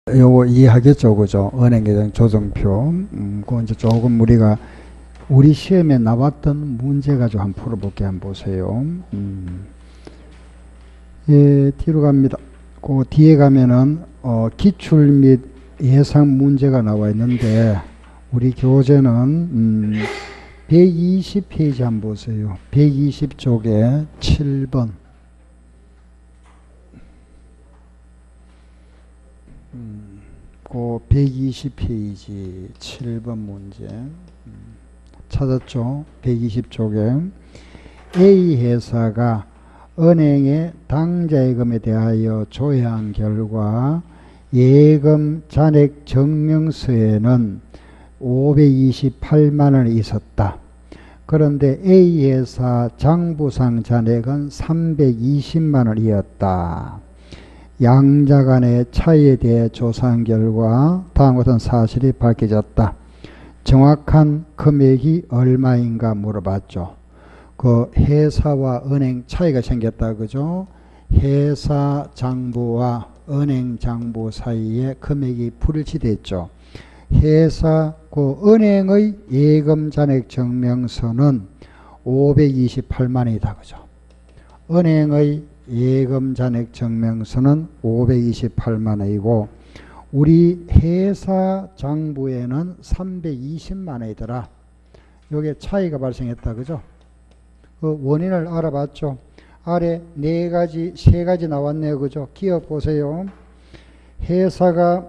요거 이해하겠죠, 그죠? 은행계정 조정표. 그거 이제 조금 우리 시험에 나왔던 문제 가지고 한번 풀어볼게. 한번 보세요. 예, 뒤로 갑니다. 그 뒤에 가면은 기출 및 예상 문제가 나와 있는데 우리 교재는 120페이지 한번 보세요. 120쪽에 7번. 그 120페이지 7번 문제 찾았죠? 120쪽에 A 회사가 은행에 당자예금에 대하여 조회한 결과 예금 잔액 증명서에는 528만 원이 있었다. 그런데 A 회사 장부상 잔액은 320만 원이었다. 양자 간의 차이에 대해 조사한 결과 다음과 같은 사실이 밝혀졌다. 정확한 금액이 얼마인가 물어봤죠. 그 회사와 은행 차이가 생겼다, 그죠? 회사 장부와 은행 장부 사이에 금액이 불일치됐죠. 회사 그 은행의 예금 잔액 증명서는 528만 원이다, 그죠? 은행의 예금 잔액 증명서는 528만 원이고 우리 회사 장부에는 320만 원이더라. 요게 차이가 발생했다, 그죠? 그 원인을 알아봤죠. 아래 세 가지 나왔네요, 그죠? 기억 보세요. 회사가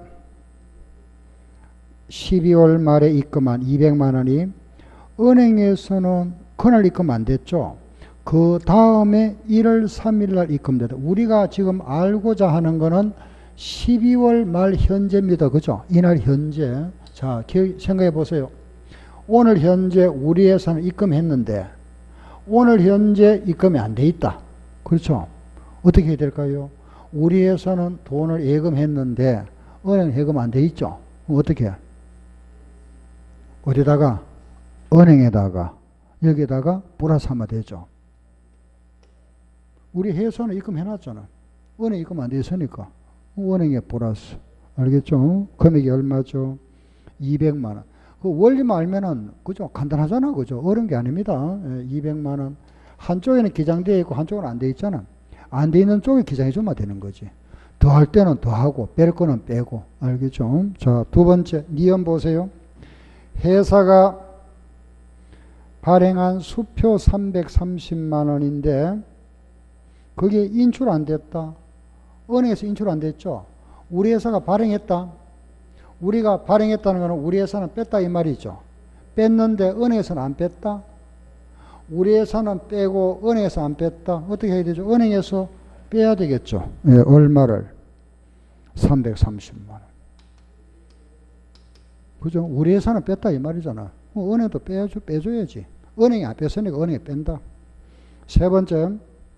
12월 말에 입금한 200만 원이 은행에서는 그날 입금 안 됐죠. 그 다음에 1월 3일 날 입금되다. 우리가 지금 알고자 하는 거는 12월 말 현재입니다. 그죠? 이날 현재. 자, 생각해 보세요. 오늘 현재 우리 회사는 입금했는데 오늘 현재 입금이 안 돼 있다. 그렇죠? 어떻게 해야 될까요? 우리 회사는 돈을 예금했는데 은행 예금 안 돼 있죠? 어떻게 해? 어디다가? 은행에다가 여기다가 플러스하면 되죠. 우리 회사는 입금해놨잖아. 은행 입금 안 돼 있으니까 은행에 플러스. 알겠죠? 금액이 얼마죠? 200만 원. 그 원리만 알면은 그죠? 간단하잖아, 그죠? 어려운 게 아닙니다. 200만 원. 한쪽에는 기장되어 있고 한쪽은 안 돼 있잖아. 안 돼 있는 쪽에 기장해 주면 되는 거지. 더할 때는 더하고 뺄 거는 빼고. 알겠죠? 자, 두 번째 니은 보세요. 회사가 발행한 수표 330만 원인데 그게 인출 안 됐다. 은행에서 인출 안 됐죠. 우리 회사가 발행했다. 우리가 발행했다는 것은 우리 회사는 뺐다 이 말이죠. 뺐는데 은행에서는 안 뺐다. 우리 회사는 빼고 은행에서 안 뺐다. 어떻게 해야 되죠? 은행에서 빼야 되겠죠. 예, 얼마를? 330만 원. 그죠? 우리 회사는 뺐다 이 말이잖아. 은행도 빼줘야지. 은행이 안 뺐으니까 은행이 뺀다. 세 번째,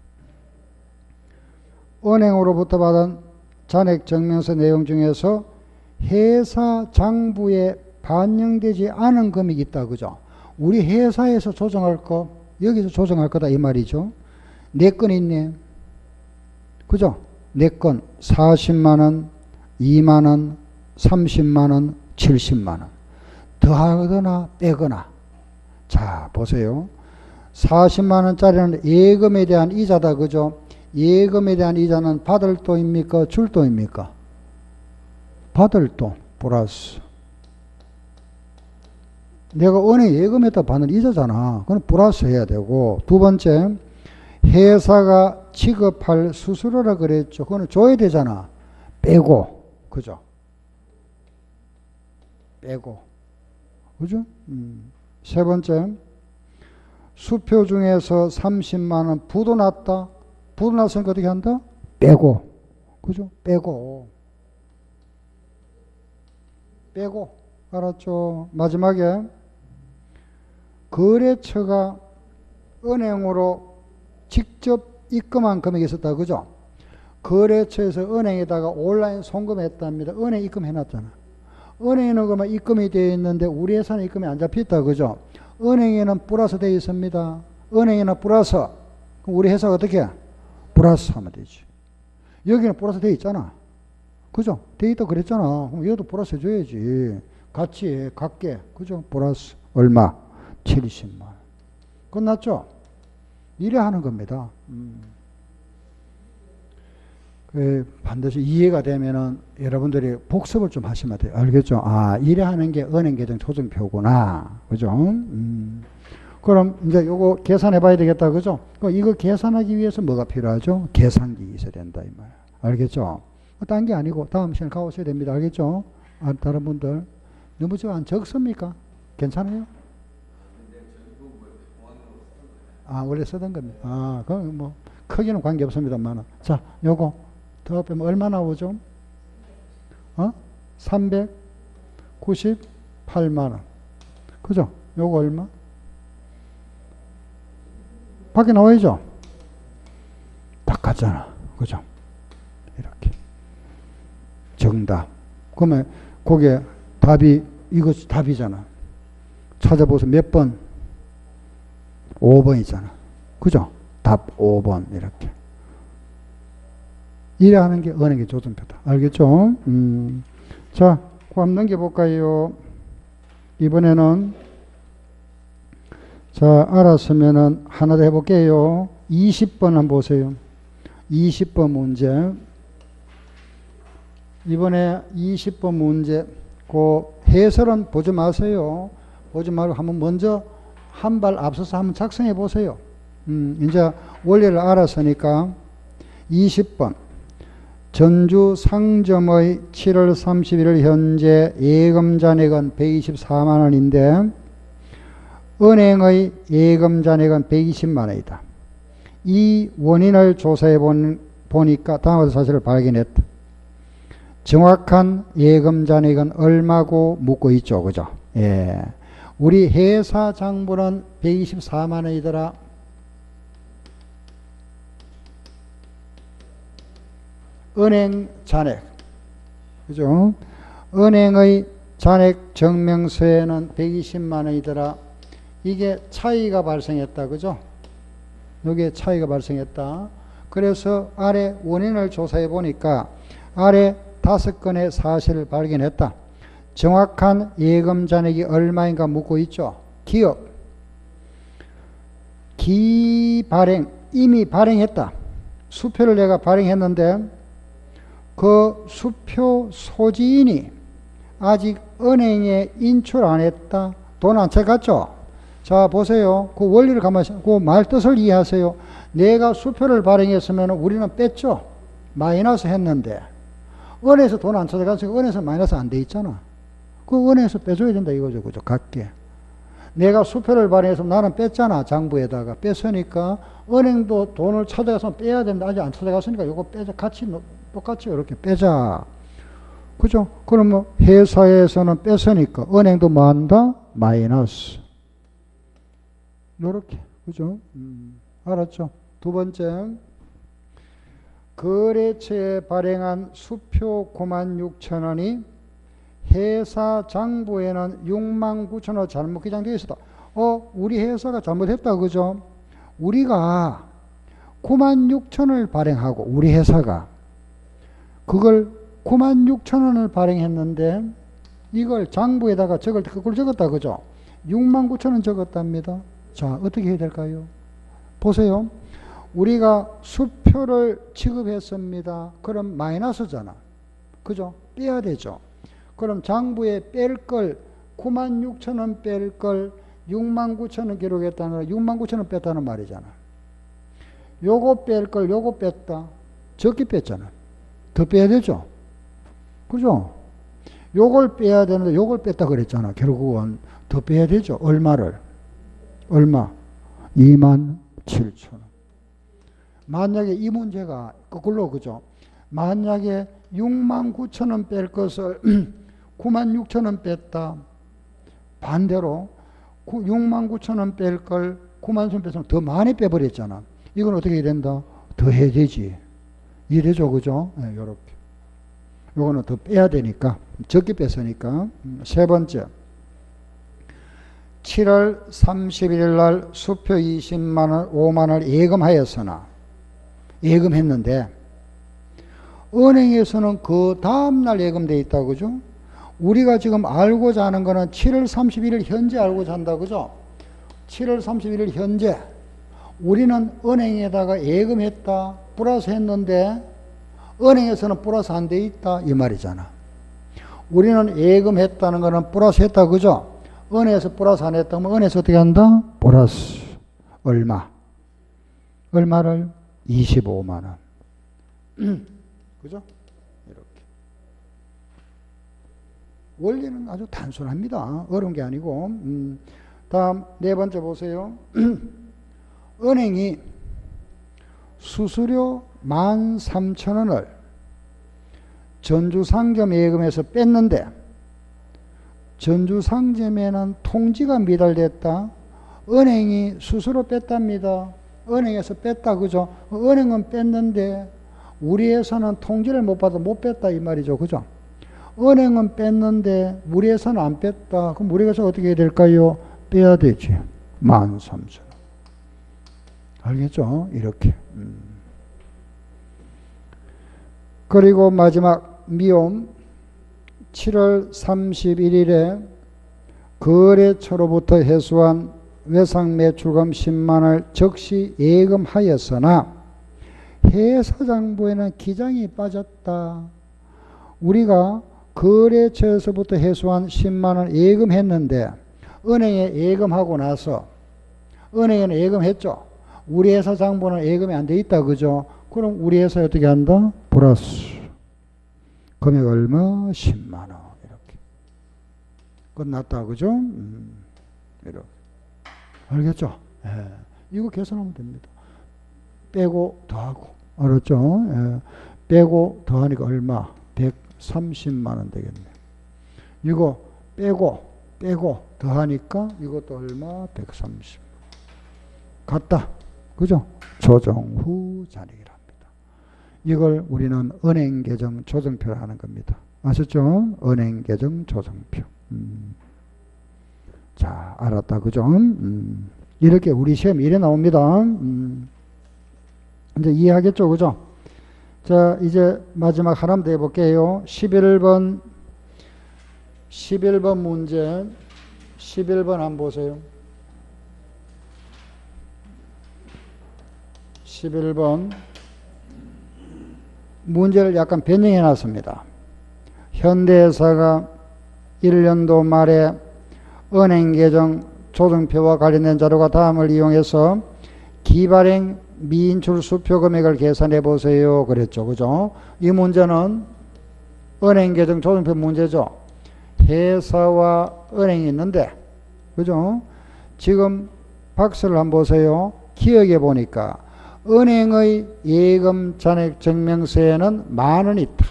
은행으로부터 받은 잔액 증명서 내용 중에서 회사 장부에 반영되지 않은 금액이 있다, 그죠? 우리 회사에서 조정할 거, 여기서 조정할 거다 이 말이죠. 네 건 있네. 그죠? 네 건 40만 원, 2만 원, 30만 원, 70만 원. 더하거나 빼거나. 자, 보세요. 40만 원짜리는 예금에 대한 이자다, 그죠? 예금에 대한 이자는 받을 돈입니까? 줄 돈입니까? 받을 돈 플러스. 내가 은행 예금에다 받는 이자잖아. 그건 플러스 해야 되고. 두 번째, 회사가 지급할 수수료라 그랬죠. 그거는 줘야 되잖아. 빼고. 그죠? 빼고. 그죠? 세 번째, 수표 중에서 30만 원 부도 났다. 부도 났으니까 어떻게 한다? 빼고. 그죠? 빼고. 빼고. 알았죠? 마지막에 거래처가 은행으로 직접 입금한 금액이 있었다. 그죠? 거래처에서 은행에다가 온라인 송금했답니다. 은행 입금해놨잖아. 은행에는 그만 입금이 되어 있는데 우리 회사는 입금이 안 잡혔다. 그죠? 은행에는 플러스 되어 있습니다. 은행에는 플러스. 그럼 우리 회사가 어떻게 해? 플러스 하면 되지. 여기는 플러스 되어 있잖아. 그죠? 데이터 그랬잖아. 그럼 얘도 보너스 해줘야지. 같이 해, 같게. 그죠? 보너스 얼마? 70만 원. 끝났죠? 이래 하는 겁니다. 반드시 이해가 되면은 여러분들이 복습을 좀 하시면 돼요. 알겠죠? 아, 이래 하는 게 은행계정 조정표구나. 그죠? 그럼 이제 요거 계산해 봐야 되겠다. 그죠? 이거 계산하기 위해서 뭐가 필요하죠? 계산기 있어야 된다. 이 말. 알겠죠? 딴 게 아니고 다음 시간에 가오셔야 됩니다. 알겠죠? 아, 다른 분들. 너무 안 적습니까? 괜찮아요? 아, 원래 쓰던 겁니다. 아, 그럼 뭐, 크기는 관계 없습니다만. 자, 요거, 더 빼면 얼마 나오죠? 398만원. 그죠? 요거 얼마? 밖에 나와야죠? 딱 같잖아. 그죠? 이렇게. 정답. 그러면, 그게 답이, 이거 답이잖아. 찾아보세요. 몇 번? 5번이잖아. 그죠? 답 5번 이렇게. 이래 하는 게 은행의 조정표다. 알겠죠? 자, 그 한번 넘겨볼까요? 이번에는 자, 알았으면은 하나 더 해볼게요. 20번 한번 보세요. 20번 문제. 이번에 20번 문제 그 해설은 보지 마세요. 보지 말고 한번 먼저 한 발 앞서서 한번 작성해 보세요. 이제 원리를 알았으니까 20번 전주 상점의 7월 31일 현재 예금 잔액은 124만 원인데 은행의 예금 잔액은 120만 원이다. 이 원인을 조사해 보니까 다음과 같은 사실을 발견했다. 정확한 예금 잔액은 얼마고 묻고 있죠. 그죠? 예. 우리 회사 장부는 124만 원이더라. 은행 잔액. 그죠? 은행의 잔액 증명서에는 120만 원이더라. 이게 차이가 발생했다. 그죠? 여기에 차이가 발생했다. 그래서 아래 원인을 조사해 보니까 아래 5건의 사실을 발견했다. 정확한 예금 잔액이 얼마인가 묻고 있죠. 기업, 기발행, 이미 발행했다. 수표를 내가 발행했는데 그 수표 소지인이 아직 은행에 인출 안 했다. 돈 안 채갔죠. 자, 보세요. 그 원리를 가만히, 그 말 뜻을 이해하세요. 내가 수표를 발행했으면 우리는 뺐죠. 마이너스 했는데 은행에서 돈 안 찾아갔으니까 은행에서 마이너스 안 돼 있잖아. 그 은행에서 빼줘야 된다 이거죠. 그죠? 같게. 내가 수표를 발행해서 나는 뺐잖아. 장부에다가. 뺐으니까 은행도 돈을 찾아가서 빼야 된다. 아직 안 찾아갔으니까 이거 빼자. 같이, 똑같이 이렇게 빼자. 그죠? 그러면 회사에서는 뺐으니까 은행도 뭐 한다? 마이너스. 요렇게. 그죠? 알았죠? 두 번째. 거래처에 발행한 수표 96,000원이 회사 장부에는 69,000원 잘못 기장되어 있었다. 우리 회사가 잘못했다. 그죠? 우리가 96,000원을 발행하고 우리 회사가 그걸 96,000원을 발행했는데 이걸 장부에다가 그걸 적었다. 그죠? 69,000원 적었답니다. 자, 어떻게 해야 될까요? 보세요. 우리가 수표를 취급했습니다. 그럼 마이너스잖아. 그죠? 빼야 되죠. 그럼 장부에 뺄 걸 96,000원 뺄 걸 69,000원 기록했다는 거 69,000원 뺐다는 말이잖아. 요거 뺄 걸 요거 뺐다. 적게 뺐잖아. 더 빼야 되죠. 그죠? 요걸 빼야 되는데 요걸 뺐다 그랬잖아. 결국은 더 빼야 되죠. 얼마를? 얼마? 27,000원. 만약에 이 문제가 거꾸로 그죠? 만약에 69,000원 뺄 것을 96,000원 뺐다. 반대로 69,000원 뺄 걸 90,000원 뺐으면 더 많이 빼버렸잖아. 이건 어떻게 해야 된다? 더 해야 되지. 이래죠, 그죠? 네, 요렇게. 요거는 더 빼야 되니까. 적게 뺐으니까. 세 번째. 7월 31일 날 수표 20만원, 5만원을 예금하였으나, 예금했는데, 은행에서는 그 다음날 예금돼 있다. 그죠? 우리가 지금 알고자 하는 거는 7월 31일 현재 알고자 한다. 그죠? 7월 31일 현재. 우리는 은행에다가 예금했다. 플러스 했는데, 은행에서는 플러스 안 돼 있다. 이 말이잖아. 우리는 예금했다는 거는 플러스 했다. 그죠? 은행에서 플러스 안 했다. 그러면 은행에서 어떻게 한다? 플러스. 얼마? 얼마를? 25만원. 그죠? 이렇게. 원리는 아주 단순합니다. 어려운 게 아니고. 다음 네 번째 보세요. 은행이 수수료 13,000원을 전주상점 예금에서 뺐는데 전주상점에는 통지가 미달됐다. 은행이 스스로 뺐답니다. 은행에서 뺐다. 그죠? 은행은 뺐는데 우리 회사는 통지를 못 받아 못 뺐다 이 말이죠. 그죠? 은행은 뺐는데 우리 회사는 안 뺐다. 그럼 우리 회사 어떻게 해야 될까요? 빼야 되지. 13,000원. 알겠죠? 이렇게. 그리고 마지막 미움 7월 31일에 거래처로부터 회수한 외상매출금 10만원을 즉시 예금하였으나 회사장부에는 기장이 빠졌다. 우리가 거래처에서부터 회수한 10만원 예금했는데 은행에 예금하고 나서 은행에는 예금했죠. 우리 회사 장부는 예금이 안 돼 있다. 그죠? 그럼 우리 회사에 어떻게 한다? 플러스. 금액 얼마? 10만원. 이렇게. 끝났다. 그죠? 이렇게. 알겠죠? 예. 이거 계산하면 됩니다. 빼고 더하고. 알았죠? 예. 빼고 더하니까 얼마? 130만원 되겠네. 이거 빼고 더하니까 이것도 얼마? 130. 같다. 그죠? 조정 후 잔액이랍니다. 이걸 우리는 은행계정 조정표를 하는 겁니다. 아셨죠? 은행계정 조정표. 자, 알았다. 그죠? 이렇게 우리 시험 이래 나옵니다. 이제 이해하겠죠? 그죠? 자, 이제 마지막 하나만 더 해볼게요. 11번 문제. 11번 한번 보세요. 11번 문제를 약간 변형해 놨습니다. 현대해사가 1년도 말에 은행계정 조정표와 관련된 자료가 다음을 이용해서 기발행 미인출 수표 금액을 계산해 보세요. 그랬죠. 그죠? 이 문제는 은행계정 조정표 문제죠. 회사와 은행이 있는데, 그죠? 지금 박스를 한번 보세요. 기억해 보니까 은행의 예금 잔액 증명서에는 10,000원 있다.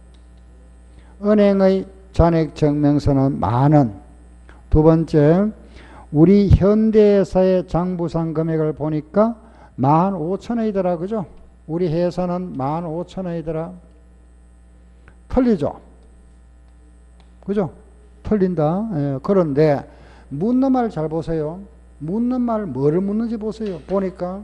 은행의 잔액 증명서는 10,000원. 두 번째, 우리 현대회사의 장부상 금액을 보니까 15,000원이더라. 그죠? 우리 회사는 15,000원이더라. 틀리죠? 그죠? 틀린다. 예, 그런데 묻는 말을 잘 보세요. 묻는 말을 뭐를 묻는지 보세요. 보니까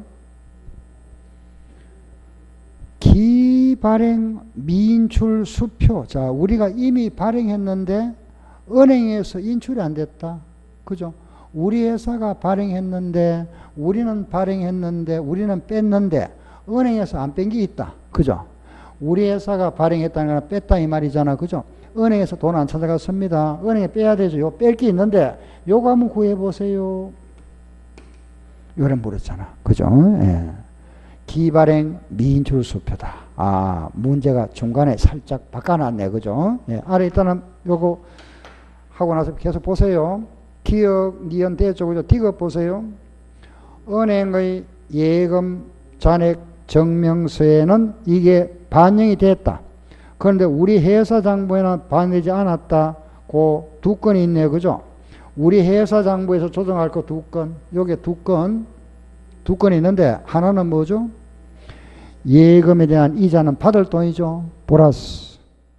기발행 미인출 수표. 자, 우리가 이미 발행했는데 은행에서 인출이 안 됐다. 그죠? 우리 회사가 발행했는데 우리는 뺐는데 은행에서 안 뺀 게 있다. 그죠? 우리 회사가 발행했다는 건 뺐다 이 말이잖아. 그죠? 은행에서 돈 안 찾아갔습니다. 은행에 빼야 되죠. 요 뺄 게 있는데 요거 한번 구해보세요. 요런 물었잖아. 그죠? 예. 기발행 미인출 수표다. 아, 문제가 중간에 살짝 바꿔놨네. 그죠? 예. 아래 일단은 요거 하고 나서 계속 보세요. 기억, 니은 대죠. 그죠? 디귿 보세요. 은행의 예금 잔액 증명서에는 이게 반영이 됐다. 그런데 우리 회사 장부에는 반영되지 않았다. 그 두 건이 있네요. 그죠? 우리 회사 장부에서 조정할 거 두 건. 요게 두 건이 있는데 하나는 뭐죠? 예금에 대한 이자는 받을 돈이죠. 플러스.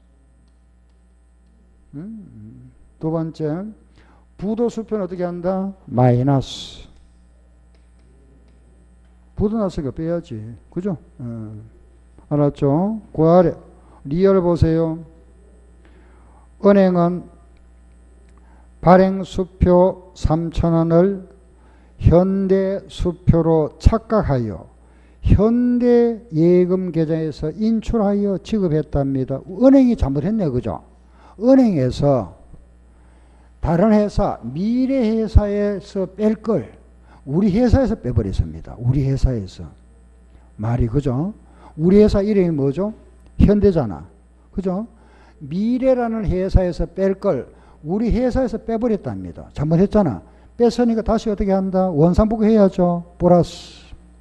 두 번째, 부도수표는 어떻게 한다? 마이너스. 부도났으니까 빼야지. 그죠? 알았죠? 그 아래 리얼 보세요. 은행은 발행수표 3,000원을 현대수표로 착각하여 현대예금계좌에서 인출하여 지급했답니다. 은행이 잘못했네, 그죠? 은행에서 다른 회사, 미래회사에서 뺄 걸 우리 회사에서 빼버렸습니다. 우리 회사에서. 말이 그죠? 우리 회사 이름이 뭐죠? 현대잖아. 그죠? 미래라는 회사에서 뺄 걸 우리 회사에서 빼버렸답니다. 잘못했잖아. 뺐으니까 다시 어떻게 한다? 원상복구 해야죠. 플러스.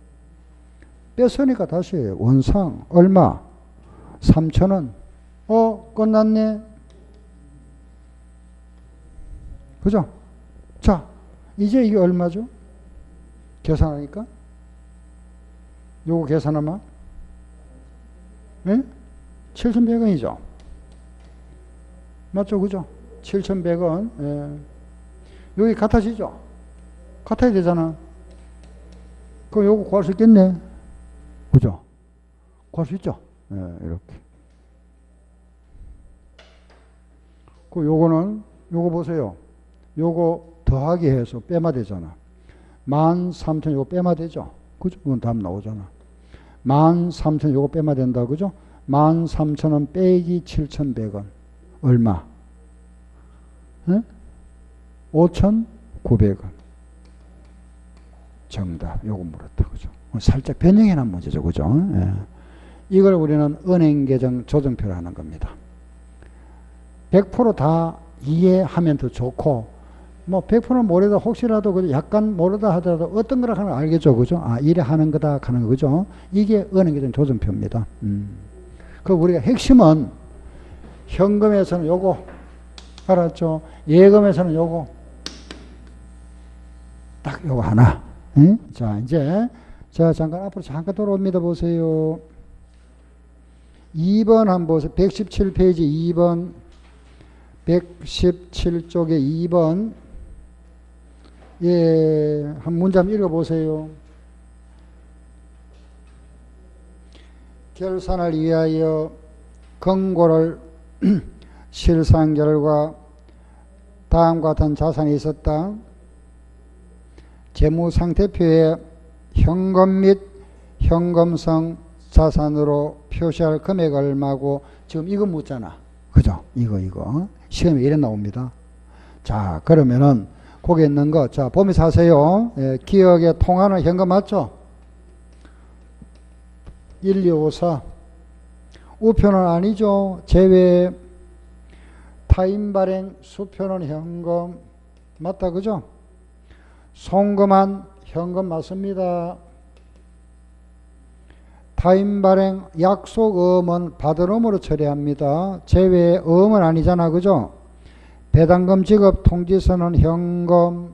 뺐으니까 다시 원상. 얼마? 3,000원. 끝났네. 그죠? 자, 이제 이게 얼마죠? 계산하니까? 요거 계산하면? 네? 7,100원이죠. 맞죠? 그죠? 7,100원. 예. 여기 같아지죠? 같아야 되잖아. 그럼 요거 구할 수 있겠네. 그죠? 구할 수 있죠? 예, 이렇게. 요거는, 요거 보세요. 요거 더하기 해서 빼마 되잖아. 13,000 요거 빼마 되죠? 그죠? 그건 답 나오잖아. 13,000 요거 빼마 된다. 그죠? 13,000원 빼기 7,100원. 얼마? 네? 5,900원. 정답. 요거 물었다. 그죠? 살짝 변형해 놓은 문제죠. 그죠? 예. 이걸 우리는 은행계정 조정표로 하는 겁니다. 100% 다 이해하면 더 좋고, 뭐 100%는 모르다 혹시라도 그죠? 약간 모르다 하더라도 어떤 거라 하는 걸 알겠죠. 그죠? 아, 이래 하는 거다 하는 거. 그죠? 이게 은행계정 조정표입니다. 그 우리가 핵심은 현금에서는 요거 알았죠? 예금에서는 요거 딱 요거 하나. 응? 자, 이제 자, 잠깐 앞으로 잠깐 돌아옵니다. 보세요. 2번 한번 보세요. 117페이지 2번 117쪽에 2번 예, 한 문제 한번 읽어보세요. 결산을 위하여 권고를 실사한 결과 다음과 같은 자산이 있었다. 재무상태표에 현금 및 현금성 자산으로 표시할 금액 얼마고 지금 이거 묻잖아. 그죠? 이거. 시험에 이래 나옵니다. 자, 그러면은 거기 있는 거, 자, 보면서 하세요. 예, 기억에 통하는 현금 맞죠? 1254. 우표는 아니죠. 제외. 타임 발행 수표는 현금. 맞다, 그죠? 송금한 현금 맞습니다. 타임 발행 약속 어음은 받은 어음으로 처리합니다. 제외 어음은 아니잖아, 그죠? 배당금 지급 통지서는 현금.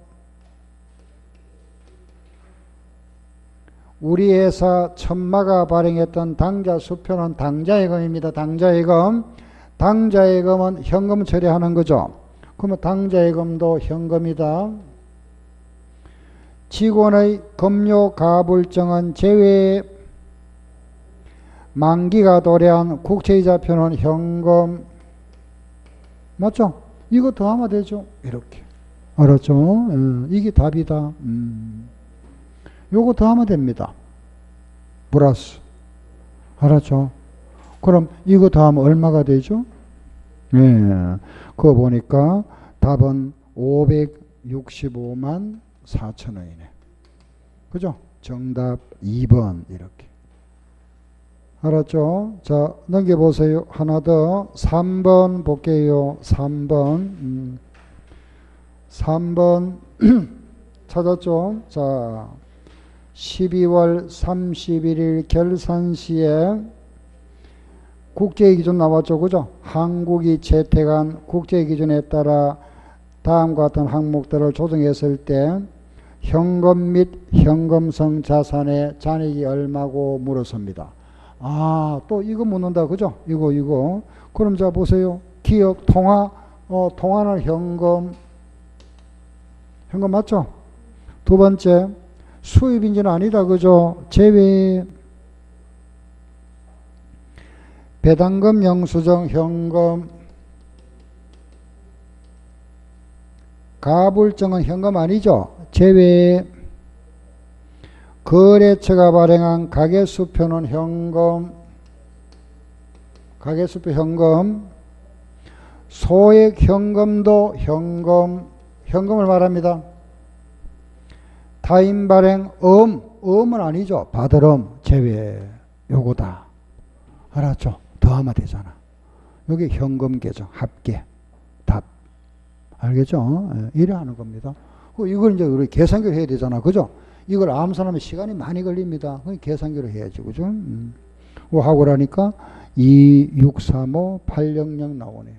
우리 회사 천마가 발행했던 당좌 수표는 당좌예금입니다. 당좌예금. 당좌예금은 현금 처리하는 거죠. 그러면 당좌예금도 현금이다. 직원의 급료 가불증은 제외. 만기가 도래한 국채이자표는 현금. 맞죠? 이거 더하면 되죠. 이렇게. 알았죠? 이게 답이다. 요거 더하면 됩니다. 플러스. 알았죠? 그럼 이거 더하면 얼마가 되죠? 예. 그거 보니까 답은 565만 4천원이네. 그죠? 정답 2번 이렇게. 알았죠? 자, 넘겨보세요. 하나 더. 3번 볼게요. 3번. 3번. 찾았죠? 자, 12월 31일 결산 시에 국제기준 나왔죠? 그죠? 한국이 채택한 국제기준에 따라 다음과 같은 항목들을 조정했을 때 현금 및 현금성 자산의 잔액이 얼마고 물었습니다. 아, 또 이거 묻는다. 그죠? 이거. 그럼 자, 보세요. 기억, 통화는 현금 맞죠? 두 번째, 수입인지는 아니다. 그죠? 제외. 배당금, 영수증, 현금, 가불증은 현금 아니죠. 제외. 거래처가 발행한 가계수표는 현금, 가계수표 현금, 소액 현금도 현금, 현금을 말합니다. 타인 발행, 음은 아니죠. 받을 제외. 요거다. 알았죠? 더하면 되잖아. 여기 현금 계정, 합계, 답. 알겠죠? 이래 하는 겁니다. 이걸 이제 우리 계산기로 해야 되잖아. 그죠? 이걸 암산하면 시간이 많이 걸립니다. 계산기로 해야지. 그죠? 하고 나니까 2, 6, 3, 5, 8, 0, 0 나오네.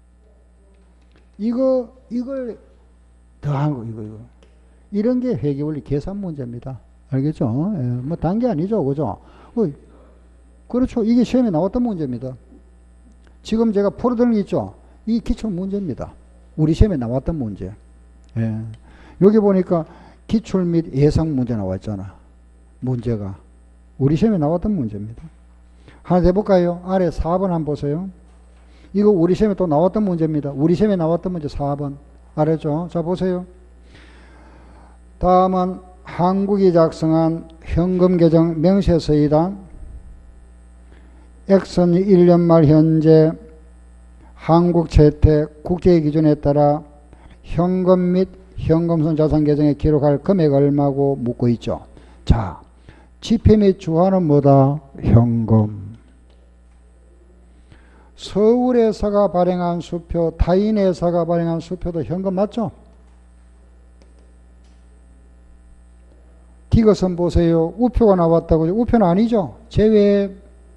이걸 더한 거, 이거. 이런 게 회계원리 계산 문제입니다. 알겠죠? 뭐, 단계 아니죠. 그죠? 그렇죠. 이게 시험에 나왔던 문제입니다. 지금 제가 풀어드는 게 있죠? 이 기출 문제입니다. 우리 시험에 나왔던 문제. 예. 여기 보니까 기출 및 예상 문제 나왔잖아. 문제가. 우리 시험에 나왔던 문제입니다. 하나 더 해볼까요? 아래 4번 한번 보세요. 이거 우리 시험에 또 나왔던 문제입니다. 우리 시험에 나왔던 문제 4번. 알았죠? 자, 보세요. 다음은 한국이 작성한 현금 계정 명세서이다. X는 1년 말 현재 한국 채택 국제 기준에 따라 현금 및 현금성 자산 계정에 기록할 금액 얼마고 묻고 있죠. 자, 지폐 및 주화는 뭐다? 현금. 서울회사가 발행한 수표, 타인회사가 발행한 수표도 현금 맞죠? 디귿은 보세요. 우표가 나왔다고요. 우표는 아니죠. 제외.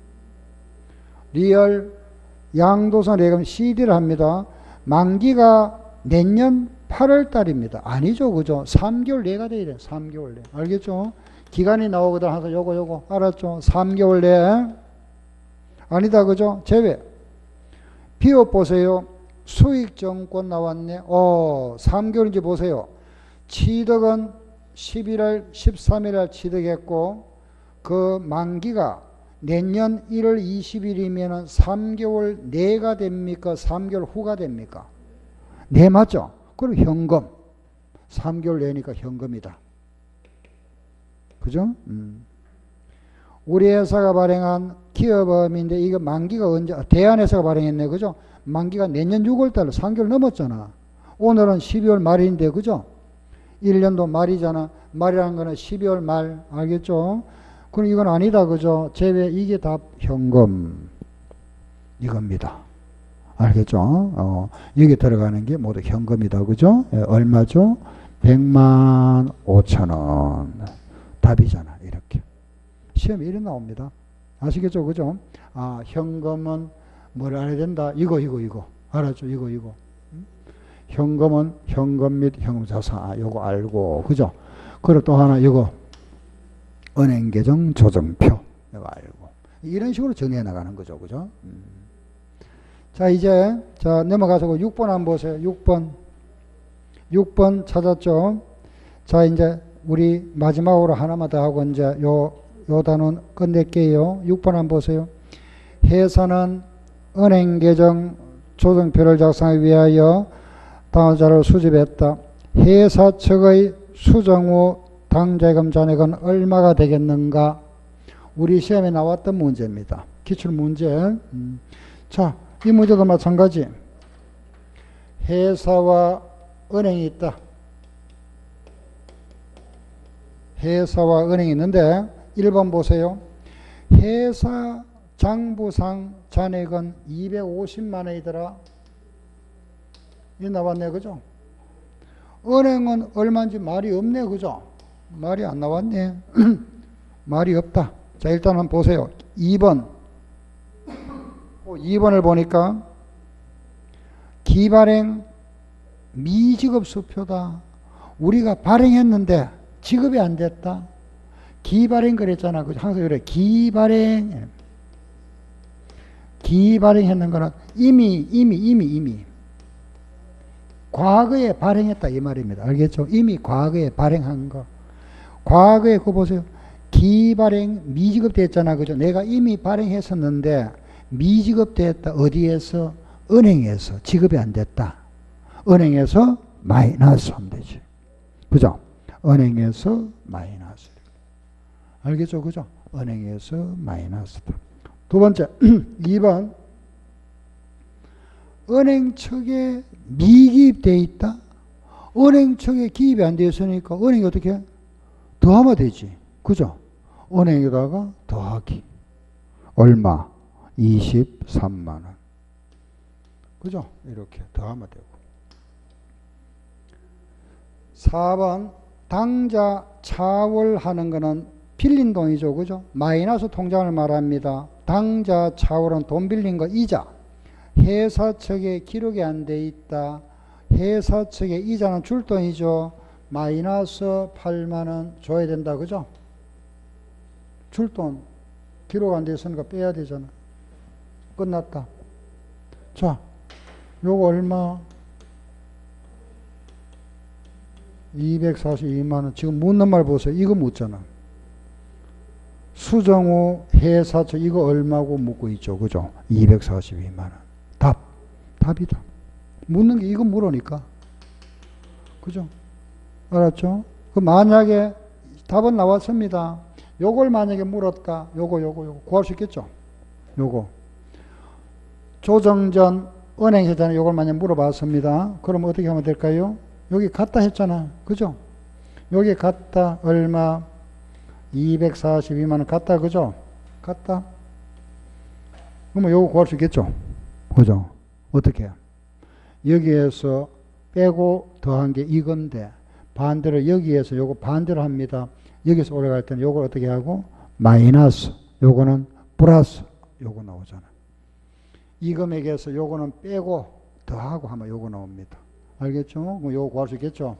리얼, 양도선 예금 CD를 합니다. 만기가 내년 8월 달입니다. 아니죠. 그죠? 3개월 내가 돼야 돼. 3개월 내. 알겠죠? 기간이 나오거든. 항상 요거. 알았죠? 3개월 내. 아니다. 그죠? 제외. 비업 보세요. 수익정권 나왔네. 3개월인지 보세요. 취득은 11월 13일에 취득했고, 그 만기가 내년 1월 20일이면 3개월 내가 됩니까? 3개월 후가 됩니까? 네, 맞죠? 그럼 현금. 3개월 내니까 현금이다. 그죠? 우리 회사가 발행한 기업음인데 이거 만기가 언제, 대한회사가 발행했네. 그죠? 만기가 내년 6월달로 3개월 넘었잖아. 오늘은 12월 말인데, 그죠? 1년도 말이잖아. 말이라는 거는 12월 말. 알겠죠? 그럼 이건 아니다. 그죠? 제외. 이게 다 현금. 이겁니다. 알겠죠? 여기 들어가는 게 모두 현금이다. 그죠? 얼마죠? 100만 5천 원. 답이잖아. 이렇게. 시험에 이래 나옵니다. 아시겠죠? 그죠? 현금은 뭘 알아야 된다? 이거. 알았죠? 이거. 현금은 현금 및 현금 자산. 요거 알고. 그죠? 그리고 또 하나, 이거. 은행 계정 조정표. 이거 알고. 이런 식으로 정리해 나가는 거죠. 그죠? 자, 이제, 넘어가서 6번 한번 보세요. 6번 찾았죠? 자, 이제, 우리 마지막으로 하나만 더 하고, 이제, 요 단원 끝낼게요. 6번 한번 보세요. 회사는 은행 계정 조정표를 작성하기 위하여 다음 자료를 수집했다. 회사 측의 수정 후 당자금 잔액은 얼마가 되겠는가? 우리 시험에 나왔던 문제입니다. 기출 문제. 자, 이 문제도 마찬가지. 회사와 은행이 있다. 회사와 은행이 있는데 1번 보세요. 회사 장부상 잔액은 250만 원이더라. 이 나왔네. 그죠? 은행은 얼마인지 말이 없네. 그죠? 말이 안 나왔네. 말이 없다. 자, 일단 한번 보세요. 2번. 2번을 보니까 기발행 미지급 수표다. 우리가 발행했는데 지급이 안 됐다. 기발행 그랬잖아. 항상 그래. 기발행 했는 거는 이미 과거에 발행했다 이 말입니다. 알겠죠? 이미 과거에 발행한 거. 과거에 그거 보세요. 기발행 미지급 됐잖아. 그죠? 내가 이미 발행했었는데 미지급됐다. 어디에서? 은행에서. 지급이 안 됐다. 은행에서 마이너스 하면 되지. 그죠? 은행에서 마이너스. 알겠죠? 그죠? 은행에서 마이너스다. 두 번째, 2번. 은행 측에 미기입되어 있다. 은행 측에 기입이 안 되어 있으니까 은행이 어떻게 해? 더하면 되지. 그죠? 은행에다가 더하기. 얼마? 23만원. 그죠? 이렇게 더하면 되고. 4번. 당자 차월하는 거는 빌린 돈이죠. 그죠? 마이너스 통장을 말합니다. 당자 차월은 돈 빌린 거 이자. 회사 측에 기록이 안 돼 있다. 회사 측에 이자는 줄 돈이죠. 마이너스 8만원 줘야 된다. 그죠? 줄 돈. 기록 안 돼 있으니까 빼야 되잖아. 끝났다. 자, 요거 얼마? 242만원. 지금 묻는 말 보세요. 이거 묻잖아. 수정호 회사 측 이거 얼마고 묻고 있죠. 그죠? 242만원. 답이다. 묻는 게 이거 물으니까. 그죠? 알았죠? 그 만약에 답은 나왔습니다. 요걸 만약에 물었다. 요거. 구할 수 있겠죠? 요거. 조정전 은행회장에 요걸 만약 물어봤습니다. 그럼 어떻게 하면 될까요? 여기 갔다 했잖아. 그죠? 여기 갔다 얼마? 242만원 갔다. 그죠? 갔다. 그러면 요거 구할 수 있겠죠? 그죠? 어떻게 해요? 여기에서 빼고 더한 게 이건데 반대로 여기에서 요거 반대로 합니다. 여기서 올라갈 때는 요걸 어떻게 하고? 마이너스. 요거는 플러스. 요거 나오잖아. 이 금액에서 요거는 빼고 더하고 하면 요거 나옵니다. 알겠죠? 그럼 요거 구할 수 있겠죠?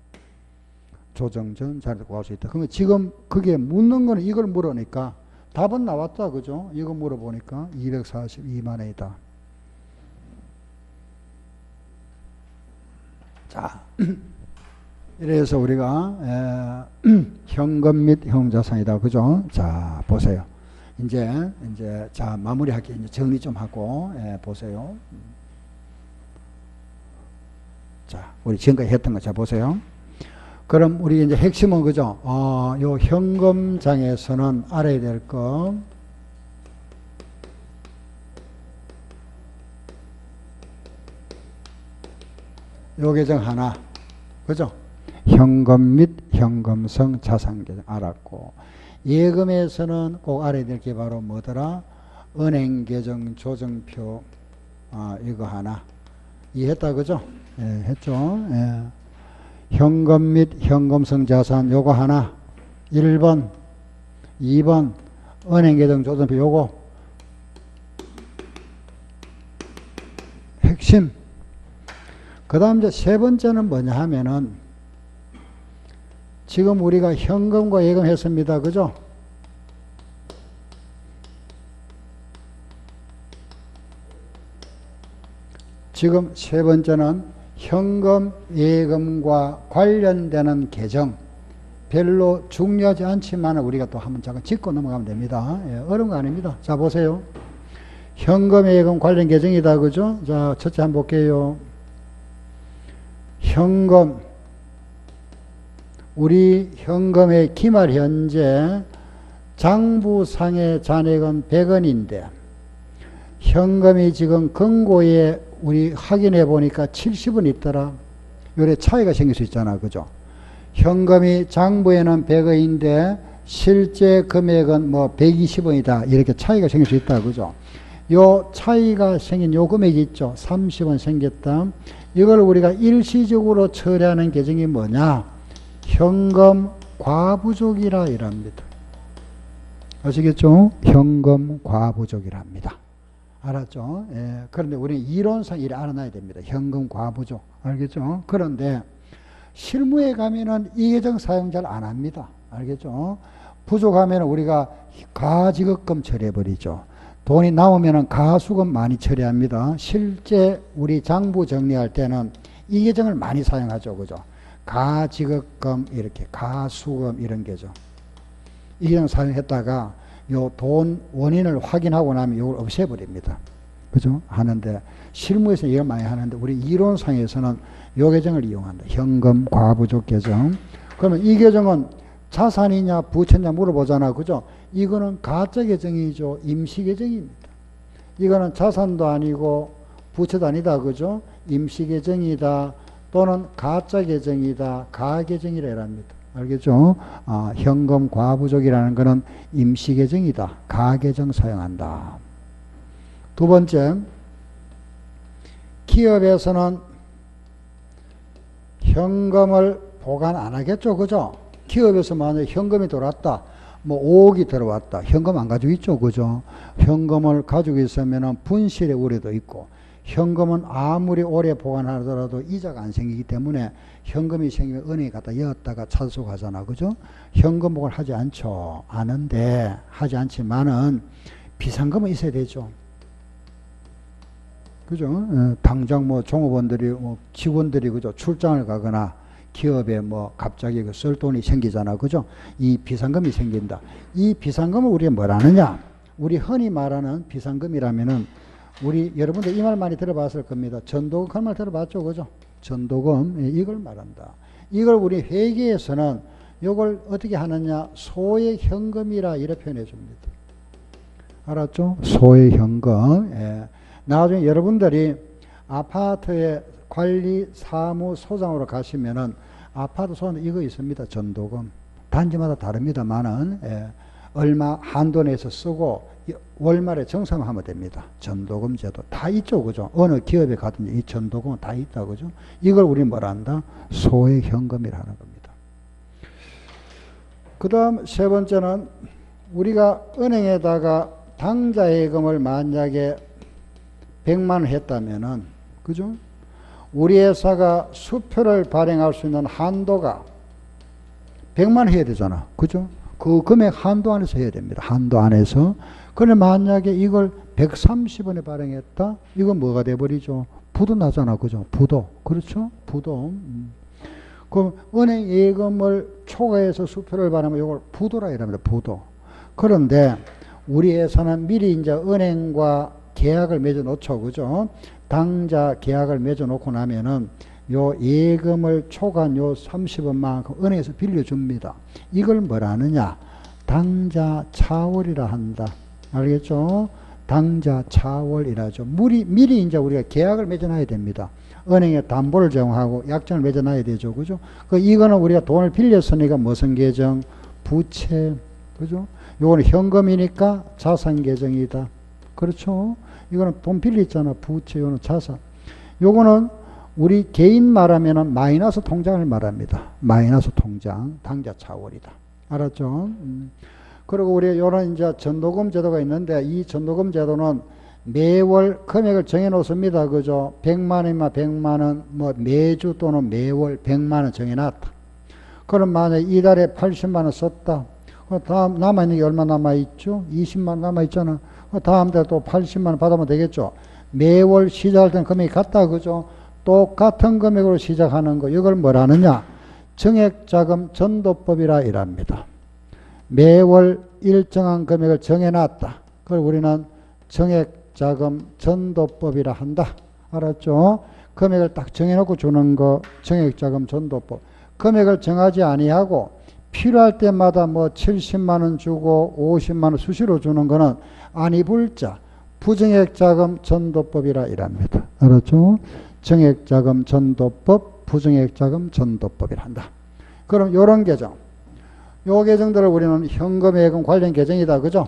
조정전 자리에서 구할 수 있다. 그러면 지금 그게 묻는 거는 이걸 물으니까 답은 나왔다. 그죠? 이거 물어보니까 242만원이다. 자, 이래서 우리가 현금 및 현금자산이다. 그죠? 자, 보세요. 이제 자 마무리할게요. 이제 정리 좀 하고 보세요. 자, 우리 지금까지 했던 거 자 보세요. 그럼 우리 이제 핵심은 그죠? 요 현금장에서는 알아야 될 거. 요 계정 하나. 그죠? 현금 및 현금성 자산 계정 알았고. 예금에서는 꼭 알아야 될 게 바로 뭐더라? 은행 계정 조정표. 이거 하나. 이해했다. 그죠? 예, 했죠? 예. 현금 및 현금성 자산 요거 하나. 1번, 2번 은행 계정 조정표 요거 핵심. 그 다음 이제 세 번째는 뭐냐 하면은 지금 우리가 현금과 예금 했습니다. 그죠? 지금 세 번째는 현금, 예금과 관련되는 계정. 별로 중요하지 않지만 우리가 또 한번 잠깐 짚고 넘어가면 됩니다. 예, 어려운 거 아닙니다. 자, 보세요. 현금, 예금 관련 계정이다. 그죠? 자, 첫째 한번 볼게요. 현금. 우리 현금의 기말 현재 장부상의 잔액은 100원인데 현금이 지금 금고에 우리 확인해 보니까 70원 있더라. 요래 차이가 생길 수 있잖아. 그죠? 현금이 장부에는 100원인데 실제 금액은 뭐 120원이다. 이렇게 차이가 생길 수 있다. 그죠? 요 차이가 생긴 요 금액이 있죠. 30원 생겼다. 이걸 우리가 일시적으로 처리하는 계정이 뭐냐? 현금 과부족이라 이랍니다. 아시겠죠? 현금 과부족이랍니다. 알았죠? 예. 그런데 우리는 이론상 이래 알아놔야 됩니다. 현금 과부족. 알겠죠? 그런데 실무에 가면은 이 계정 사용 잘 안 합니다. 알겠죠? 부족하면 우리가 가지급금 처리해버리죠. 돈이 나오면은 가수금 많이 처리합니다. 실제 우리 장부 정리할 때는 이 계정을 많이 사용하죠. 그죠? 가지급금 이렇게 가수금 이런 게죠. 이 계정 사용했다가 요 돈 원인을 확인하고 나면 이걸 없애버립니다. 그죠? 하는데 실무에서 이걸 많이 하는데 우리 이론상에서는 요 계정을 이용한다. 현금 과부족 계정. 그러면 이 계정은 자산이냐 부채냐 물어보잖아. 그죠? 이거는 가짜 계정이죠. 임시 계정입니다. 이거는 자산도 아니고 부채도 아니다. 그죠? 임시 계정이다. 또는 가짜 계정이다. 가계정이라 합니다. 알겠죠? 현금 과부족이라는 것은 임시 계정이다. 가계정 사용한다. 두 번째, 기업에서는 현금을 보관 안 하겠죠. 그죠? 기업에서 만약에 현금이 들어왔다. 뭐 5억이 들어왔다. 현금 안 가지고 있죠. 그죠? 현금을 가지고 있으면 분실의 우려도 있고, 현금은 아무리 오래 보관하더라도 이자가 안 생기기 때문에 현금이 생기면 은행에 갖다 넣었다가 찾아서 가잖아. 그죠? 현금 보관을 하지 않죠. 아는데, 하지 않지만은 비상금은 있어야 되죠. 그죠? 당장 뭐 종업원들이, 뭐 직원들이, 그죠? 출장을 가거나 기업에 뭐 갑자기 그 쓸 돈이 생기잖아. 그죠? 이 비상금이 생긴다. 이 비상금을 우리가 뭐라느냐? 우리 흔히 말하는 비상금이라면은 우리 여러분들 이 말 많이 들어봤을 겁니다. 전도금 그 말 들어봤죠. 그죠? 전도금 이걸 말한다. 이걸 우리 회계에서는 이걸 어떻게 하느냐? 소액 현금이라 이렇게 표현해 줍니다. 알았죠? 소액 현금. 예. 나중에 여러분들이 아파트의 관리 사무소장으로 가시면은 아파트 소장 이거 있습니다. 전도금. 단지마다 다릅니다만은 얼마 한도 내에서 쓰고 월말에 정산하면 됩니다. 전도금 제도 다 있죠. 그죠? 어느 기업에 가든지 이 전도금은 다 있다. 그죠? 이걸 우리 뭐라 한다? 소액 현금이라는 겁니다. 그 다음 세 번째는 우리가 은행에다가 당좌 예금을 만약에 100만 원 했다면은, 그죠? 우리 회사가 수표를 발행할 수 있는 한도가 100만 원 해야 되잖아. 그죠? 그 금액 한도 안에서 해야 됩니다. 한도 안에서. 그런데 만약에 이걸 130원에 발행했다? 이건 뭐가 돼버리죠? 부도 나잖아. 그죠? 부도. 그렇죠? 부도. 그럼 은행 예금을 초과해서 수표를 발행하면 이걸 부도라 이랍니다. 부도. 그런데 우리 회사는 미리 이제 은행과 계약을 맺어 놓죠. 그죠? 당좌 계약을 맺어 놓고 나면은 요 예금을 초과한 요 30원만큼 은행에서 빌려줍니다. 이걸 뭐라 하느냐? 당좌 차월이라 한다. 알겠죠? 당좌 차월이라죠. 미리 이제 우리가 계약을 맺어 놔야 됩니다. 은행에 담보를 제공하고 약정을 맺어 놔야 되죠. 그죠? 이거는 우리가 돈을 빌렸으니까 무슨 계정? 부채. 그죠? 요거는 현금이니까 자산 계정이다. 그렇죠? 이거는 돈 빌렸잖아. 부채, 요거는 자산. 요거는 우리 개인 말하면은 마이너스 통장을 말합니다. 마이너스 통장, 당좌 차월이다. 알았죠? 그리고 우리 요런 이제 전도금 제도가 있는데 이 전도금 제도는 매월 금액을 정해 놓습니다. 그죠? 100만 원이면 100만 원, 뭐 매주 또는 매월 100만 원 정해 놨다. 그럼 만약에 이달에 80만 원 썼다. 다음 남아있는 게 얼마 남아있죠? 20만 원 남아있잖아. 다음 달에 또 80만 원 받으면 되겠죠. 매월 시작할 때는 금액이 같다. 그죠? 똑같은 금액으로 시작하는 거. 이걸 뭐라느냐? 정액자금 전도법이라 이랍니다. 매월 일정한 금액을 정해놨다. 그걸 우리는 정액자금 전도법이라 한다. 알았죠? 금액을 딱 정해놓고 주는 거 정액자금 전도법. 금액을 정하지 아니하고 필요할 때마다 뭐 70만 원 주고 50만 원 수시로 주는 거는 아니불자 부정액자금 전도법이라 이랍니다. 알았죠? 정액자금 전도법, 부정액자금 전도법이라 한다. 그럼 요런 계정. 요 계정들을 우리는 현금, 예금 관련 계정이다. 그죠?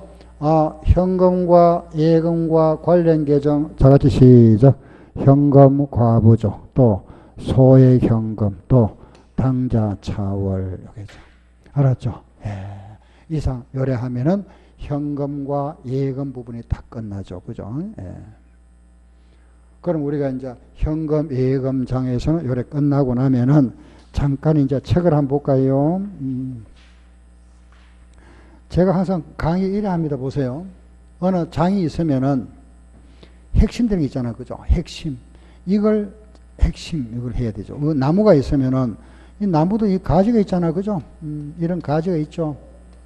현금과 예금과 관련 계정. 다 같이 시작. 현금 과부족, 또 소액 현금, 또 당좌 차월 계정. 알았죠? 예. 이상 요래하면은 현금과 예금 부분이 다 끝나죠. 그죠? 예. 그럼 우리가 이제 현금, 예금장에서는 요래 끝나고 나면은 잠깐 이제 책을 한번 볼까요? 제가 항상 강의 이래 합니다. 보세요. 어느 장이 있으면은 핵심들이 있잖아. 그죠? 핵심. 이걸 해야 되죠. 나무가 있으면은 이 나무도 이 가지가 있잖아. 그죠? 이런 가지가 있죠.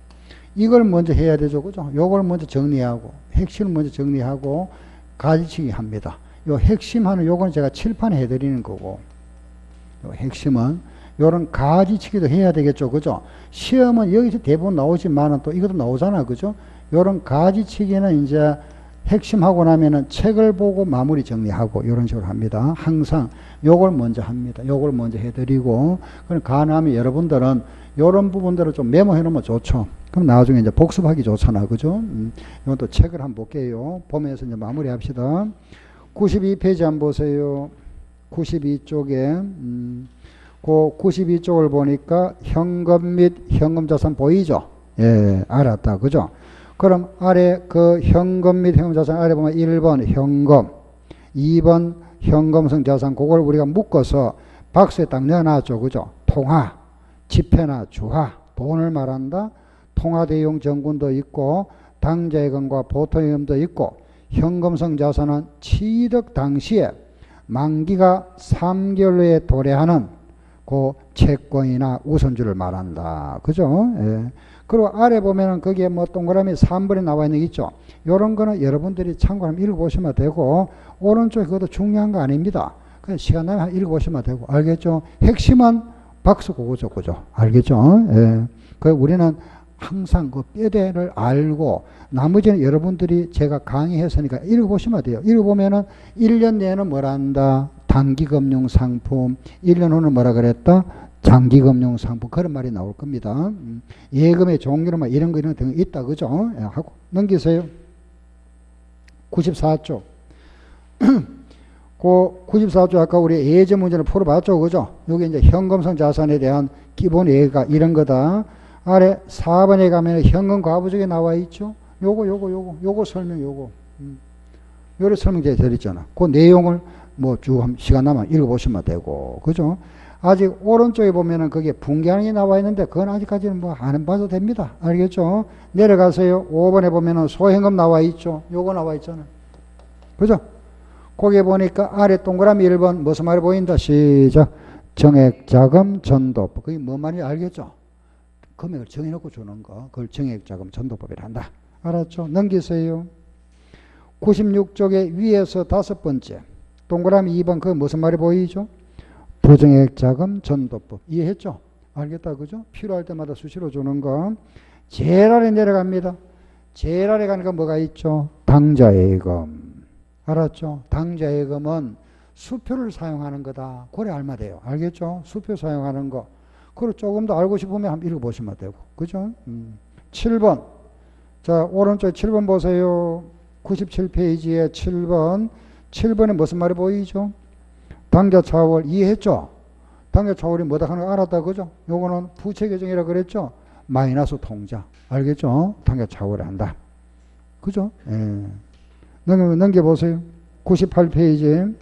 이걸 먼저 해야 되죠. 그죠? 요걸 먼저 정리하고, 핵심을 먼저 정리하고, 가지치기 합니다. 요 핵심하는 요거는 제가 칠판에 해드리는 거고, 요 핵심은, 요런 가지치기도 해야 되겠죠. 그죠? 시험은 여기서 대부분 나오지만은 또 이것도 나오잖아. 그죠? 요런 가지치기는 이제 핵심하고 나면은 책을 보고 마무리 정리하고 이런 식으로 합니다. 항상 요걸 먼저 합니다. 요걸 먼저 해드리고, 그럼 가능하면 여러분들은 요런 부분들을 좀 메모해 놓으면 좋죠. 그럼 나중에 이제 복습하기 좋잖아. 그죠? 이것도 책을 한번 볼게요. 보면서 이제 마무리 합시다. 92페이지 한번 보세요. 92쪽에, 그 92쪽을 보니까 현금 및 현금자산 보이죠? 예, 알았다. 그죠? 그럼 아래 그 현금 및 현금자산 아래 보면 1번 현금, 2번 현금성 자산, 그걸 우리가 묶어서 박스에 딱 넣어놨죠. 그죠? 통화, 지폐나 주화, 돈을 말한다. 통화대용 정군도 있고, 당좌예금과 보통예금도 있고, 현금성 자산은 취득 당시에 만기가 3개월 내에 도래하는 그 채권이나 우선주를 말한다. 그죠? 예. 그리고 아래 보면은 거기에 뭐 동그라미 3번에 나와 있는 게 있죠. 요런 거는 여러분들이 참고하면 읽어보시면 되고, 오른쪽에 그것도 중요한 거 아닙니다. 그냥 시간 나면 읽어보시면 되고, 알겠죠? 핵심은 박스 그거죠. 그죠? 알겠죠? 예. 그 우리는 항상 그 뼈대를 알고, 나머지는 여러분들이 제가 강의했으니까 읽어보시면 돼요. 읽어보면은 1년 내에는 뭐라 한다? 단기금융상품, 1년 후는 뭐라 그랬다? 장기금융상품, 그런 말이 나올 겁니다. 예금의 종류는 뭐 이런 거 있다. 그죠? 예, 하고 넘기세요. 94쪽. 그 94쪽 아까 우리 예제 문제를 풀어봤죠. 그죠? 여기 이제 현금성 자산에 대한 기본 예가 이런 거다. 아래 4번에 가면 현금 과부적에 나와 있죠. 요거 설명 요래 설명제 드렸잖아. 그 내용을 뭐 쭉 시간 나면 읽어보시면 되고, 그죠? 아직 오른쪽에 보면은 거기에 분기하는 게 나와 있는데, 그건 아직까지는 뭐 안 봐도 됩니다. 알겠죠? 내려가세요. 5번에 보면은 소현금 나와 있죠. 요거 나와 있잖아. 그죠? 거기에 보니까 아래 동그라미 1번 무슨 말이 보인다? 시작. 정액자금 전도법. 그게 뭔 말인지 알겠죠? 금액을 정해놓고 주는 거. 그걸 정액자금 전도법이라 한다. 알았죠? 넘기세요. 96쪽에 위에서 5번째. 동그라미 2번, 그게 무슨 말이 보이죠? 부정액자금 전도법. 이해했죠? 알겠다. 그죠? 필요할 때마다 수시로 주는 거. 제일 아래 내려갑니다. 제일 아래 가니까 뭐가 있죠? 당좌예금. 알았죠? 당좌예금은 수표를 사용하는 거다. 그래 알면 돼요. 알겠죠? 수표 사용하는 거. 그리고 조금 더 알고 싶으면 한번 읽어보시면 되고. 그죠? 7번. 자, 오른쪽 7번 보세요. 97페이지에 7번. 7번에 무슨 말이 보이죠? 당좌차월 이해했죠? 당좌차월이 뭐다 하는 거 알았다. 그죠? 요거는 부채계정이라 그랬죠? 마이너스 통장. 알겠죠? 당좌차월을 한다. 그죠? 예. 넘겨보세요. 98페이지.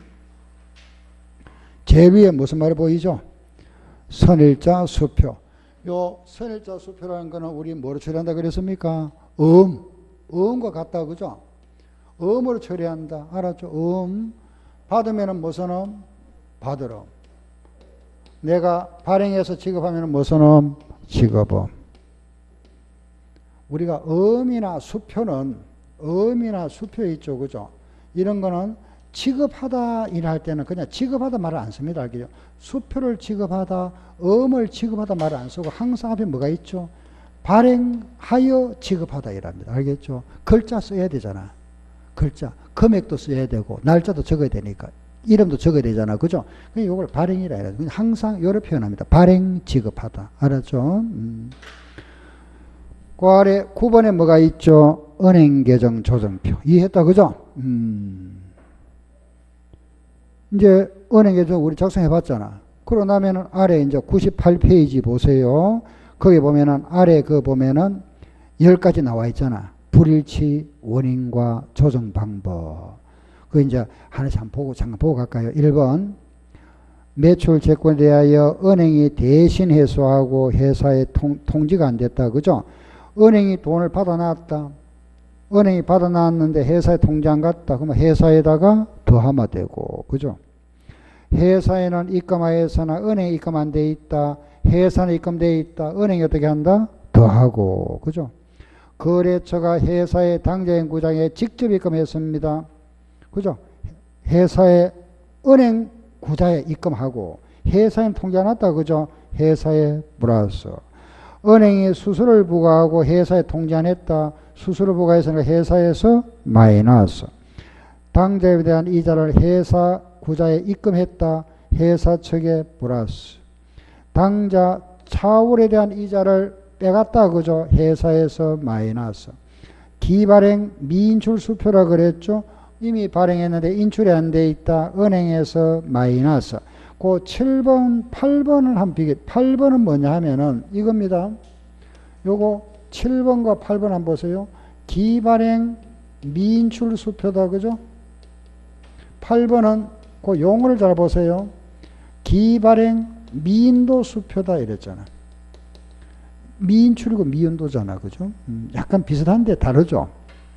제일 위에 무슨 말이 보이죠? 선일자 수표. 요 선일자 수표라는 거는 우리 뭐로 처리한다 그랬습니까? 음과 같다. 그죠? 음으로 처리한다. 알았죠? 받으면은 무슨 받으러. 내가 발행해서 지급하면은 무슨 지급음. 우리가 음이나 수표 있죠. 그죠? 이런 거는 지급하다 일할 때는 그냥 지급하다 말을 안 씁니다. 알겠죠? 수표를 지급하다, 음을 지급하다 말을 안 쓰고 항상 앞에 뭐가 있죠? 발행하여 지급하다 일합니다. 알겠죠? 글자 써야 되잖아. 글자. 금액도 써야 되고, 날짜도 적어야 되니까. 이름도 적어야 되잖아. 그죠? 이걸 발행이라 해요. 항상 이렇게 표현합니다. 발행 지급하다. 알았죠? 그 아래 9번에 뭐가 있죠? 은행계정 조정표. 이해했다. 그죠? 이제 은행계정 우리 작성해 봤잖아. 그러고 나면은 아래 이제 98페이지 보세요. 거기 보면은 아래 그 보면은 10가지 나와 있잖아. 불일치 원인과 조정 방법. 그 이제 하나씩 한번 잠깐 보고 갈까요? 1번. 매출 채권에 대하여 은행이 대신 회수하고 회사에 통지가 안 됐다. 그죠? 은행이 돈을 받아놨다. 은행이 받아놨는데 회사에 통지 안 갔다. 그러면 회사에다가 더하면 되고. 그죠? 회사에는 입금하여서나 은행에 입금 안 돼 있다. 회사는 입금돼 있다. 은행이 어떻게 한다? 더하고. 그죠? 거래처가 회사의 당좌인 구장에 직접 입금했습니다. 그죠? 회사의 은행 구자에 입금하고 회사에 통지해놨다. 그죠? 회사에 플러스. 은행이 수수료를 부과하고 회사에 통지 안 했다. 수수료 부과해서는 회사에서 마이너스. 당좌에 대한 이자를 회사 구자에 입금했다. 회사 측에 플러스. 당좌 차월에 대한 이자를 빼갔다. 그죠? 회사에서 마이너스. 기발행 미인출 수표라 그랬죠? 이미 발행했는데 인출이 안 돼 있다. 은행에서 마이너스. 그 7번, 8번을 한 비교. 8번은 뭐냐 하면은 이겁니다. 요거 7번과 8번 한번 보세요. 기발행 미인출 수표다. 그죠? 8번은 그 용어를 잘 보세요. 기발행 미인도 수표다 이랬잖아. 미인출이고 미인도잖아. 그죠? 약간 비슷한데 다르죠?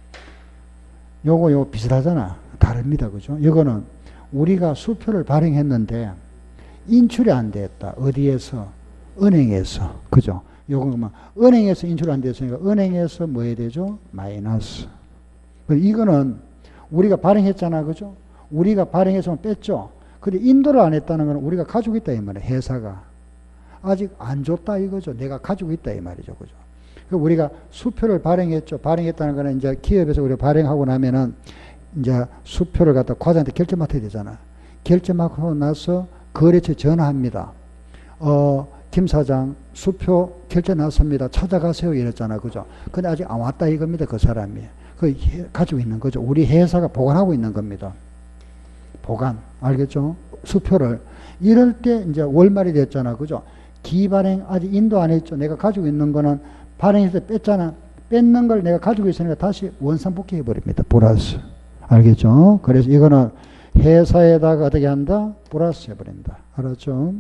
요거 비슷하잖아. 다릅니다. 그죠? 이거는 우리가 수표를 발행했는데 인출이 안 됐다. 어디에서? 은행에서. 그죠? 요거는 은행에서 인출 안 됐으니까 은행에서 뭐 해야 되죠? 마이너스. 이거는 우리가 발행했잖아. 그죠? 우리가 발행해서 뺐죠. 근데 인도를 안 했다는 건 우리가 가지고 있다 이 말이에요. 회사가. 아직 안 줬다 이거죠. 내가 가지고 있다 이 말이죠. 그죠? 우리가 수표를 발행했죠. 발행했다는 거는 이제 기업에서 우리가 발행하고 나면은 이제 수표를 갖다 과장한테 결제 맡아야 되잖아. 결제 맡고 나서 거래처에 전화합니다. 김 사장 수표 결제 났습니다. 찾아가세요 이랬잖아. 그죠? 근데 아직 안 왔다 이겁니다. 그 사람이. 그 가지고 있는 거죠. 우리 회사가 보관하고 있는 겁니다. 보관. 알겠죠? 수표를. 이럴 때 이제 월말이 됐잖아. 그죠? 기발행 아직 인도 안 했죠. 내가 가지고 있는 거는 발행해서 뺐잖아. 뺏는 걸 내가 가지고 있으니까 다시 원상복귀 해버립니다. 플러스. 알겠죠? 그래서 이거는 회사에다가 어떻게 한다? 플러스 해버린다. 알았죠?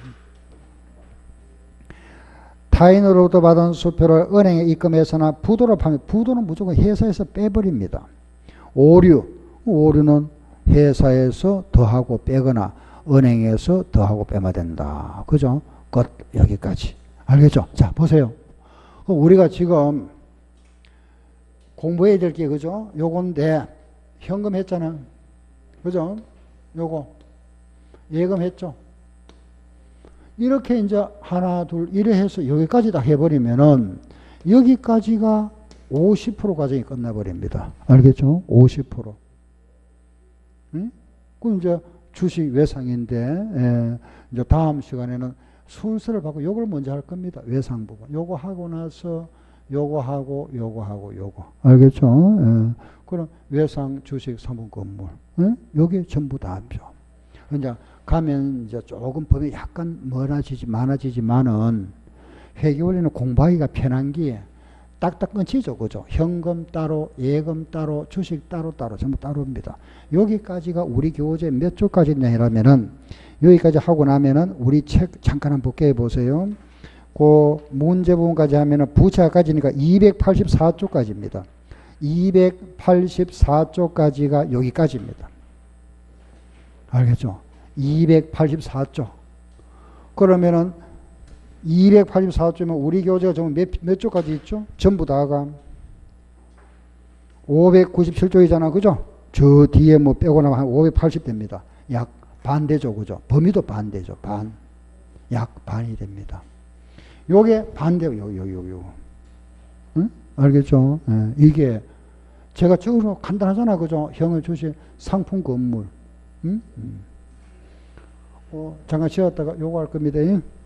타인으로부터 받은 수표를 은행에 입금해서나 부도로 파면 부도는 무조건 회사에서 빼버립니다. 오류는 회사에서 더하고 빼거나 은행에서 더하고 빼면 된다. 그죠? 끝. 여기까지. 알겠죠? 자, 보세요. 우리가 지금 공부해야 될 게, 그죠? 요건데, 현금 했잖아. 그죠? 요거. 예금 했죠? 이렇게 이제 하나, 둘, 이래 해서 여기까지 다 해버리면은, 여기까지가 50% 과정이 끝나버립니다. 알겠죠? 50%. 응? 그럼 이제 주식 외상인데, 이제 다음 시간에는 순서를 바꾸고 요걸 먼저 할 겁니다. 외상 부분. 요거 하고 나서 요거 하고 요거 하고 요거. 알겠죠? 예. 그럼 외상, 주식, 사문, 건물. 예? 요게 전부 다 합죠. 이제 가면 이제 조금 범위 약간 많아지지만은 회계 원리는 공부하기가 편한 게 딱딱 끊치죠. 그죠? 현금 따로, 예금 따로, 주식 따로 전부 따로입니다. 여기까지가 우리 교재 몇 조까지 있냐면은 여기까지 하고 나면은 우리 책 잠깐 한번 볼게요. 보세요. 그 문제 부분까지 하면은 부채까지니까 284조까지입니다. 284조까지가 여기까지입니다. 알겠죠? 284조. 그러면은 284조면 우리 교재가 전부 몇 조까지 있죠? 전부 다가 597조이잖아. 그죠? 저 뒤에 뭐 빼고 나면 한 580 됩니다. 약 반대죠. 그죠? 범위도 반대죠. 반. 약 반이 됩니다. 요게 반대요. 요. 응? 알겠죠? 예. 이게 제가 적으로 간단하잖아. 그죠? 형을 주신 상품 건물. 응? 잠깐 쉬었다가 요거 할 겁니다. 응?